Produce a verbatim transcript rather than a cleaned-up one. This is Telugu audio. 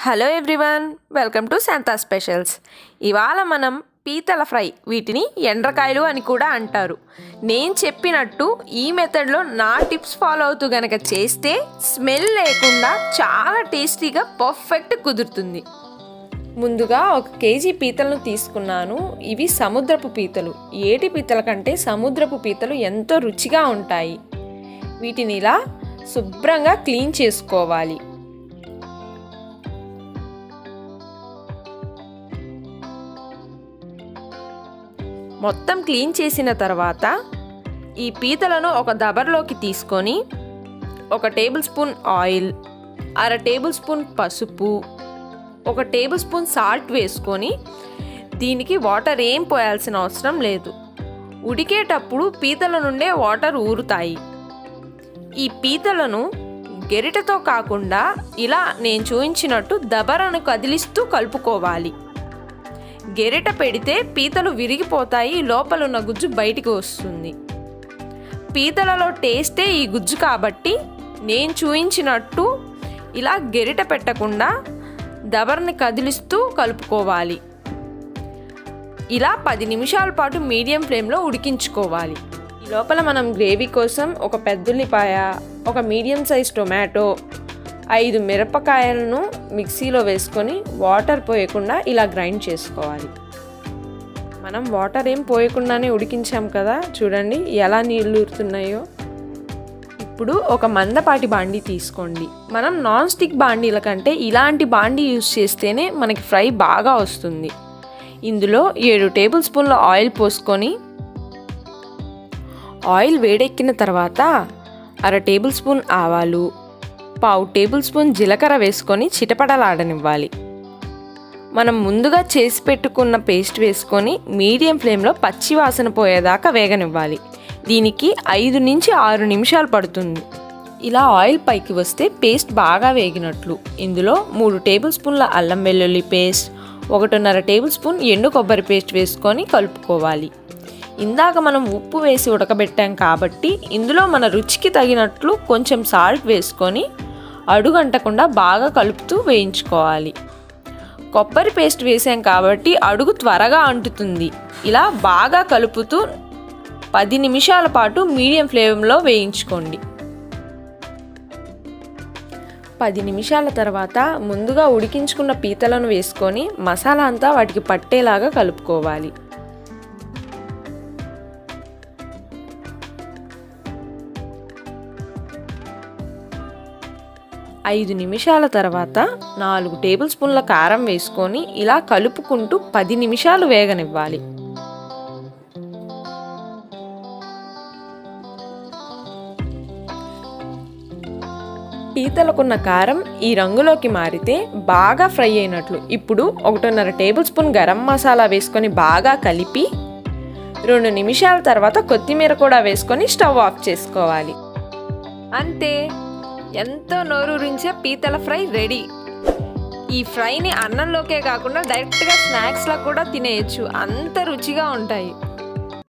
Hello everyone, welcome to Shanta specials. ఇవాళ మనం పీతల ఫ్రై, వీటిని ఎండ్రకాయలు అని కూడా అంటారు. నేను చెప్పినట్టు ఈ మెథడ్లో నా టిప్స్ ఫాలో అవుతూ గనక చేస్తే స్మెల్ లేకుండా చాలా టేస్టీగా పర్ఫెక్ట్ కుదురుతుంది. ముందుగా ఒక కేజీ పీతలను తీసుకున్నాను. ఇవి సముద్రపు పీతలు. ఏటి పీతల కంటే సముద్రపు పీతలు ఎంతో రుచిగా ఉంటాయి. వీటిని ఇలా శుభ్రంగా క్లీన్ చేసుకోవాలి. మొత్తం క్లీన్ చేసిన తర్వాత ఈ పీతలను ఒక దబర్లోకి తీసుకొని ఒక టేబుల్ స్పూన్ ఆయిల్, అర టేబుల్ స్పూన్ పసుపు, ఒక టేబుల్ స్పూన్ సాల్ట్ వేసుకొని దీనికి వాటర్ ఏం పోయాల్సిన అవసరం లేదు. ఉడికేటప్పుడు పీతల నుండే వాటర్ ఊరుతాయి. ఈ పీతలను గెరిటతో కాకుండా ఇలా నేను చూపించినట్టు దబరను కదిలిస్తూ కలుపుకోవాలి. గెరిట పెడితే పీతలు విరిగిపోతాయి, లోపలున్న గుజ్జు బయటికి వస్తుంది. పీతలలో టేస్టే ఈ గుజ్జు కాబట్టి నేను చూపించినట్టు ఇలా గెరిట పెట్టకుండా దబరని కదిలిస్తూ కలుపుకోవాలి. ఇలా పది నిమిషాల పాటు మీడియం ఫ్లేమ్లో ఉడికించుకోవాలి. ఈ లోపల మనం గ్రేవీ కోసం ఒక పెద్దుల్లిపాయ, ఒక మీడియం సైజ్ టొమాటో, ఐదు మిరపకాయలను మిక్సీలో వేసుకొని వాటర్ పోయకుండా ఇలా గ్రైండ్ చేసుకోవాలి. మనం వాటర్ ఏం పోయకుండానే ఉడికించాం కదా, చూడండి ఎలా నీళ్ళు ఊరుతున్నాయో. ఇప్పుడు ఒక మందపాటి బాండీ తీసుకోండి. మనం నాన్ స్టిక్ బాండీల కంటే ఇలాంటి బాండీ యూజ్ చేస్తేనే మనకి ఫ్రై బాగా వస్తుంది. ఇందులో ఏడు టేబుల్ స్పూన్ల ఆయిల్ పోసుకొని ఆయిల్ వేడెక్కిన తర్వాత అర టేబుల్ స్పూన్ ఆవాలు, పావు టేబుల్ స్పూన్ జీలకర్ర వేసుకొని చిటపటలాడనివ్వాలి. మనం ముందుగా చేసి పెట్టుకున్న పేస్ట్ వేసుకొని మీడియం ఫ్లేమ్లో పచ్చి వాసన పోయేదాకా వేగనివ్వాలి. దీనికి ఐదు నుంచి ఆరు నిమిషాలు పడుతుంది. ఇలా ఆయిల్ పైకి వస్తే పేస్ట్ బాగా వేగినట్లు. ఇందులో మూడు టేబుల్ స్పూన్ల అల్లం వెల్లుల్లి పేస్ట్, ఒకటిన్నర టేబుల్ స్పూన్ ఎండు కొబ్బరి పేస్ట్ వేసుకొని కలుపుకోవాలి. ఇందాక మనం ఉప్పు వేసి ఉడకబెట్టాం కాబట్టి ఇందులో మన రుచికి తగినట్లు కొంచెం సాల్ట్ వేసుకొని అడుగంటకుండా బాగా కలుపుతూ వేయించుకోవాలి. కొబ్బరి పేస్ట్ వేసాం కాబట్టి అడుగు త్వరగా అంటుతుంది. ఇలా బాగా కలుపుతూ పది నిమిషాల పాటు మీడియం ఫ్లేమ్లో వేయించుకోండి. పది నిమిషాల తర్వాత ముందుగా ఉడికించుకున్న పీతలను వేసుకొని మసాలా అంతా వాటికి పట్టేలాగా కలుపుకోవాలి. ఐదు నిమిషాల తర్వాత నాలుగు టేబుల్ స్పూన్ల కారం వేసుకొని ఇలా కలుపుకుంటూ పది నిమిషాలు వేగనివ్వాలి. పీతలకున్న కారం ఈ రంగులోకి మారితే బాగా ఫ్రై అయినట్లు. ఇప్పుడు ఒకటిన్నర టేబుల్ స్పూన్ గరం మసాలా వేసుకొని బాగా కలిపి రెండు నిమిషాల తర్వాత కొత్తిమీర కూడా వేసుకొని స్టవ్ ఆఫ్ చేసుకోవాలి. అంతే, ఎంతో నోరూరించే పీతల ఫ్రై రెడీ. ఈ ఫ్రైని అన్నంలోకే కాకుండా డైరెక్ట్గా స్నాక్స్లా కూడా తినేయచ్చు, అంత రుచిగా ఉంటాయి.